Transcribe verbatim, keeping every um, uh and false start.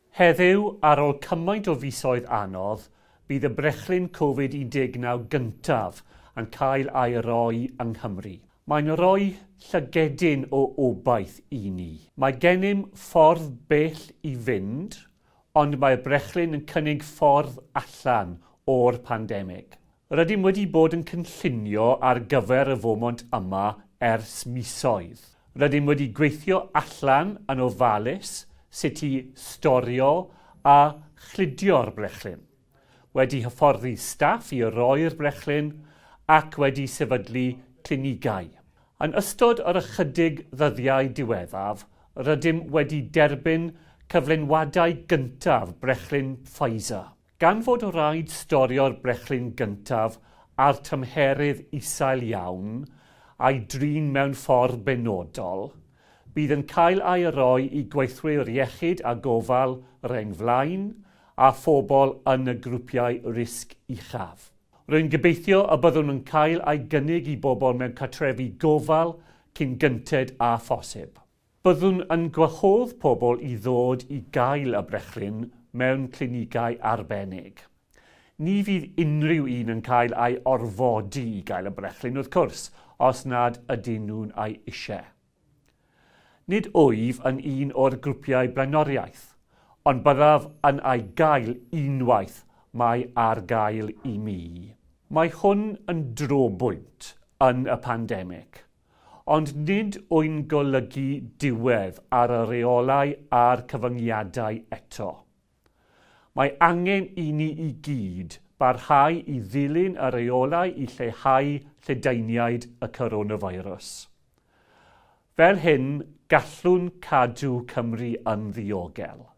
Heddiw, ar ôl cymaint o fisoedd anodd, bydd y brechlyn Covid un deg naw gyntaf yn cael ei roi yng Nghymru. Mae'n rhoi llygedyn o obaith i ni. Mae gennym ffordd bell i fynd, ond mae'r brechlyn yn cynnig ffordd allan o'r pandemig. Rydym wedi bod yn cynllunio ar gyfer y fomont yma ers misoedd. Rydym wedi gweithio allan yn ofalus sut i storio a chludio'r brechlyn. Wedi hyfforddi staff i roi'r brechlyn ac wedi sefydlu clinigau. Yn ystod yr ychydig ddyddiau diwethaf, rydym wedi derbyn cyflenwadau gyntaf brechlyn Pfizer. Gan fod o raid storio'r brechlyn gyntaf ar tymheredd isel iawn a'i drin mewn ffordd benodol, bydd yn cael ei roi i gweithwyr iechyd a gofal reng flaen a phobl yn y grwpiau risg uchaf. Rwy'n gobeithio y byddwn yn cael ei gynnig i bobl mewn cartrefi gofal cyn gynted a phosib. Byddwn yn gwahodd pobl i ddod i gael y brechlyn mewn clinigau arbennig. Ni fydd unrhyw un yn cael ei orfodi i gael y brechlyn wrth gwrs, os nad ydyn nhw'n ei eisiau. Nid wyf yn un o'r grwpiau blaenoriaeth, ond byddaf yn ei gael unwaith mae ar gael i mi. Mae hwn yn drobwynt yn y pandemig, ond nid wy'n golygu diwedd ar y reolau a'r cyfyngiadau eto. Mae angen i ni i gyd barhau i ddilyn y reolau i lleihau lledaeniad y coronavirus. Fel hyn, gallwn cadw Cymru yn ddiogel.